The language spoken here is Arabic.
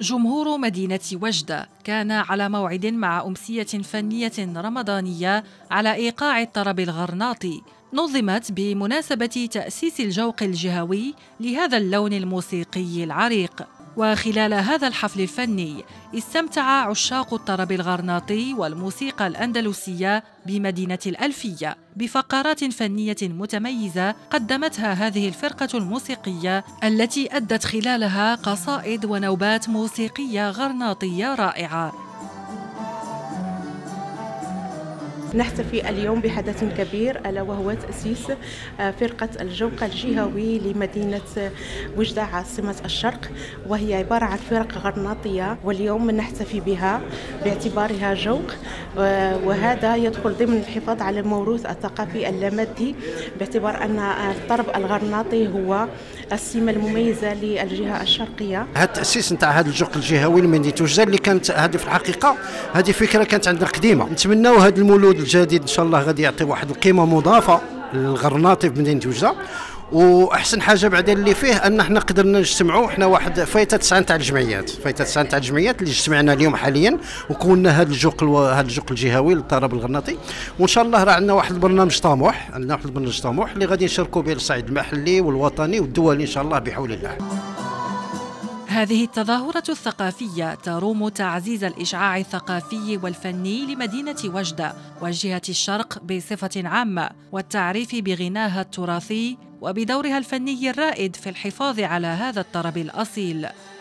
جمهور مدينة وجدة كان على موعد مع أمسية فنية رمضانية على إيقاع الطرب الغرناطي، نظمت بمناسبة تأسيس الجوق الجهوي لهذا اللون الموسيقي العريق. وخلال هذا الحفل الفني استمتع عشاق الطرب الغرناطي والموسيقى الأندلسية بمدينة الألفية بفقرات فنية متميزة قدمتها هذه الفرقة الموسيقية، التي أدت خلالها قصائد ونوبات موسيقية غرناطية رائعة. نحتفي اليوم بحدث كبير، ألا وهو تأسيس فرقة الجوق الجهوي لمدينة وجدة عاصمة الشرق، وهي عبارة عن فرق غرناطية، واليوم نحتفي بها باعتبارها جوق، وهذا يدخل ضمن الحفاظ على الموروث الثقافي اللامادي، باعتبار أن الطرب الغرناطي هو السمة المميزة للجهة الشرقية. هذا التأسيس نتاع هذا الجوق الجهوي لمدينة وجدة اللي كانت هذه في الحقيقة هذه فكرة كانت عندنا قديمة، نتمناو هذا المولود الجديد ان شاء الله غادي يعطي واحد القيمة مضافة للغرناطي في مدينة وجدة. واحسن حاجه بعدا اللي فيه ان احنا قدرنا نجتمعوا، احنا واحد فايته 9 تاع الجمعيات اللي اجتمعنا اليوم حاليا وكونا هذا الجوق الجهوي للطرب الغرناطي، وان شاء الله راه عندنا واحد البرنامج طموح، اللي غادي نشاركوا به الصعيد المحلي والوطني والدولي ان شاء الله بحول الله. هذه التظاهرة الثقافية تروم تعزيز الإشعاع الثقافي والفني لمدينة وجدة وجهة الشرق بصفة عامة، والتعريف بغناها التراثي وبدورها الفني الرائد في الحفاظ على هذا الطرب الأصيل.